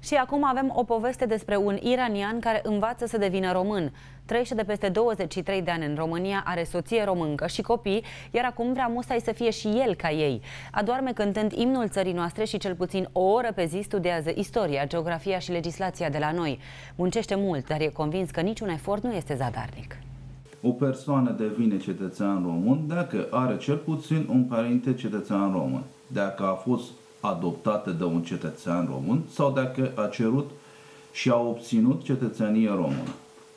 Și acum avem o poveste despre un iranian care învață să devină român. Trăiește de peste 23 de ani în România, are soție româncă și copii, iar acum vrea musai să fie și el ca ei. Adorme cântând imnul țării noastre și cel puțin o oră pe zi studiază istoria, geografia și legislația de la noi. Muncește mult, dar e convins că niciun efort nu este zadarnic. O persoană devine cetățean român dacă are cel puțin un părinte cetățean român, dacă a fost adoptată de un cetățean român sau dacă a cerut și a obținut cetățenie română.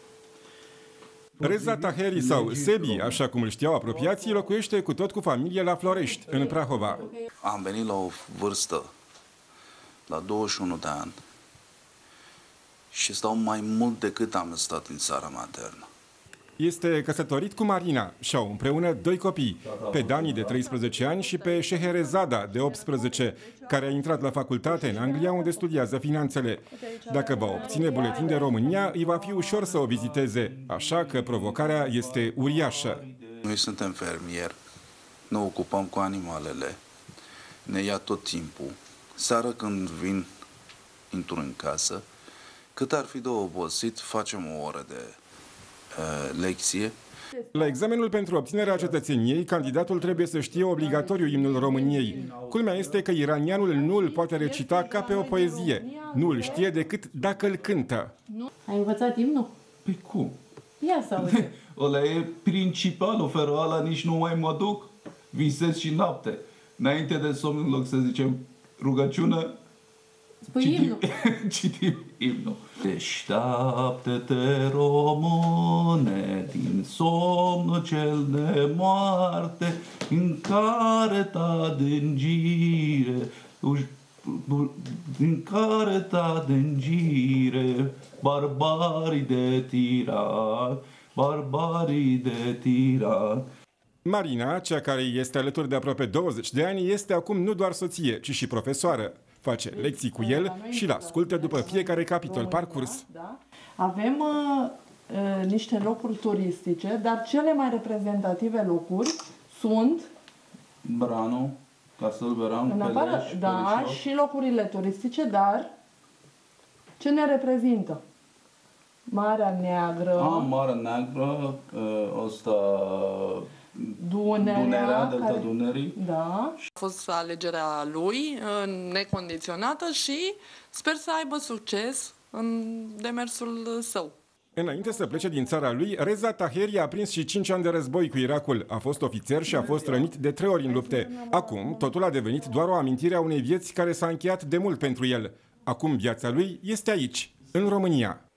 Reza Taheri sau Sebi, așa cum îl știau apropiații, locuiește cu tot cu familie la Florești, în Prahova. Am venit la o vârstă, la 21 de ani, și stau mai mult decât am stat în țara maternă. Este căsătorit cu Marina și au împreună 2 copii, pe Dani de 13 ani și pe Scheherazada de 18, care a intrat la facultate în Anglia, unde studiază finanțele. Dacă va obține buletin de România, îi va fi ușor să o viziteze, așa că provocarea este uriașă. Noi suntem fermieri, ne ocupăm cu animalele, ne ia tot timpul. Seara când intru în casă, cât ar fi de obosit, facem o oră de lecție. La examenul pentru obținerea cetățeniei, candidatul trebuie să știe obligatoriu imnul României. Culmea este că iranianul nu îl poate recita ca pe o poezie. Nu îl știe decât dacă îl cântă. Ai învățat imnul? Păi cum? Ia să auzi. Ăla e principalul, fără ăla nici nu mai mă duc. Visez și noapte. Înainte de somn, în loc să zicem rugăciune, citim imnul. Deșteaptă-te, române, din somnul cel de moarte, în care ta dângire, în care ta dângire, barbarii de tiran, barbarii de tiran. Marina, cea care este alături de aproape 20 de ani, este acum nu doar soție, ci și profesoară. Face lecții cu el și îl ascultă după fiecare capitol parcurs. Avem niște locuri turistice, dar cele mai reprezentative locuri sunt Branu, Castel Veran, Peleș, da, și locurile turistice, dar ce ne reprezintă? Marea Neagră. Marea Neagră, ăsta... Dunărea, Delta Dunării. Da. A fost alegerea lui necondiționată și sper să aibă succes în demersul său. Înainte să plece din țara lui, Reza Taheri a prins și 5 ani de război cu Irakul. A fost ofițer și a fost rănit de 3 ori în lupte. Acum, totul a devenit doar o amintire a unei vieți care s-a încheiat de mult pentru el. Acum viața lui este aici, în România.